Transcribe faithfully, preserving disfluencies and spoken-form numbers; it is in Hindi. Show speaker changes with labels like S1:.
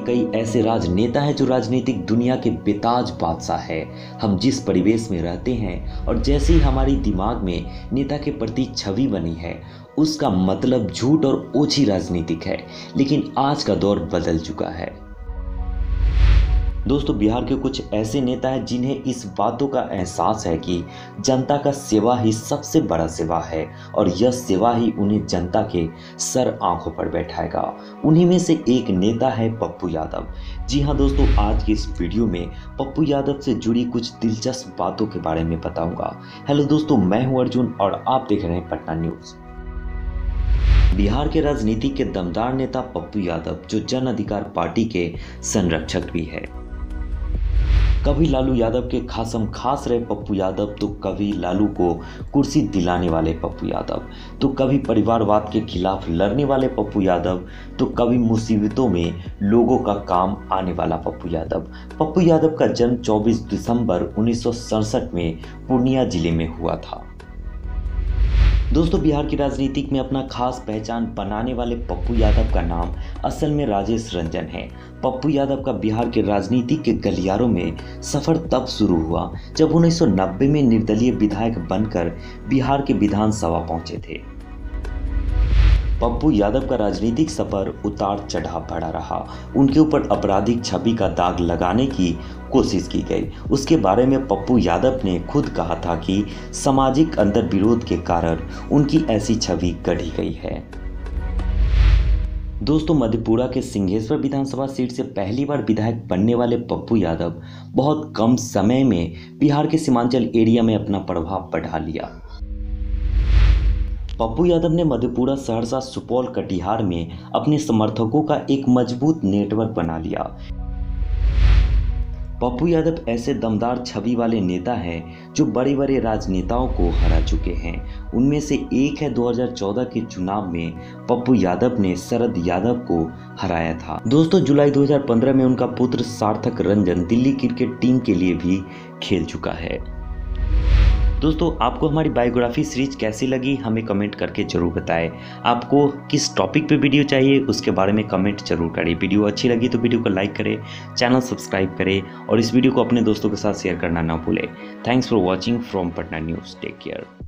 S1: कई ऐसे राजनेता हैं जो राजनीतिक दुनिया के बेताज बादशाह हैं। हम जिस परिवेश में रहते हैं और जैसे ही हमारी दिमाग में नेता के प्रति छवि बनी है, उसका मतलब झूठ और ओछी राजनीतिक है। लेकिन आज का दौर बदल चुका है। दोस्तों, बिहार के कुछ ऐसे नेता हैं जिन्हें इस बातों का एहसास है कि जनता का सेवा ही सबसे बड़ा सेवा है और यह सेवा ही उन्हें जनता के सर आंखों पर बैठाएगा। उन्हीं में से एक नेता है पप्पू यादव। जी हाँ दोस्तों, आज की इस वीडियो में पप्पू यादव से जुड़ी कुछ दिलचस्प बातों के बारे में बताऊंगा। हेलो दोस्तों, मैं हूं अर्जुन और आप देख रहे हैं पटना न्यूज। बिहार के राजनीति के दमदार नेता पप्पू यादव, जो जन अधिकार पार्टी के संरक्षक भी है। कभी लालू यादव के खासम खास रहे पप्पू यादव, तो कभी लालू को कुर्सी दिलाने वाले पप्पू यादव, तो कभी परिवारवाद के खिलाफ लड़ने वाले पप्पू यादव, तो कभी मुसीबतों में लोगों का काम आने वाला पप्पू यादव। पप्पू यादव का जन्म चौबीस दिसंबर उन्नीस सौ सड़सठ में पूर्णिया जिले में हुआ था। दोस्तों, बिहार की राजनीति में अपना खास पहचान बनाने वाले पप्पू यादव का नाम असल में राजेश रंजन है। पप्पू यादव का बिहार के राजनीति के गलियारों में सफर तब शुरू हुआ जब उन्नीस सौ नब्बे में निर्दलीय विधायक बनकर बिहार के विधानसभा पहुंचे थे। पप्पू यादव का राजनीतिक सफर उतार चढ़ाव भरा रहा। उनके ऊपर आपराधिक छवि का दाग लगाने की कोशिश की गई। उसके बारे में पप्पू यादव ने खुद कहा था कि सामाजिक अंतर्विरोध के कारण उनकी ऐसी छवि गढ़ी गई है। दोस्तों, मधेपुरा के सिंहेश्वर विधानसभा सीट से पहली बार विधायक बनने वाले पप्पू यादव बहुत कम समय में बिहार के सीमांचल एरिया में अपना प्रभाव बढ़ा लिया। पप्पू यादव ने मधेपुरा, सहरसा, सुपौल, कटिहार में अपने समर्थकों का एक मजबूत नेटवर्क बना लिया। पप्पू यादव ऐसे दमदार छवि वाले नेता हैं जो बड़े बड़े राजनेताओं को हरा चुके हैं। उनमें से एक है दो हज़ार चौदह के चुनाव में पप्पू यादव ने शरद यादव को हराया था। दोस्तों, जुलाई दो हज़ार पंद्रह में उनका पुत्र सार्थक रंजन दिल्ली क्रिकेट टीम के लिए भी खेल चुका है। दोस्तों, आपको हमारी बायोग्राफी सीरीज कैसी लगी हमें कमेंट करके जरूर बताएं। आपको किस टॉपिक पे वीडियो चाहिए उसके बारे में कमेंट जरूर करें। वीडियो अच्छी लगी तो वीडियो को लाइक करें, चैनल सब्सक्राइब करें और इस वीडियो को अपने दोस्तों के साथ शेयर करना ना भूलें। Thanks for watching from Patna news. Take care.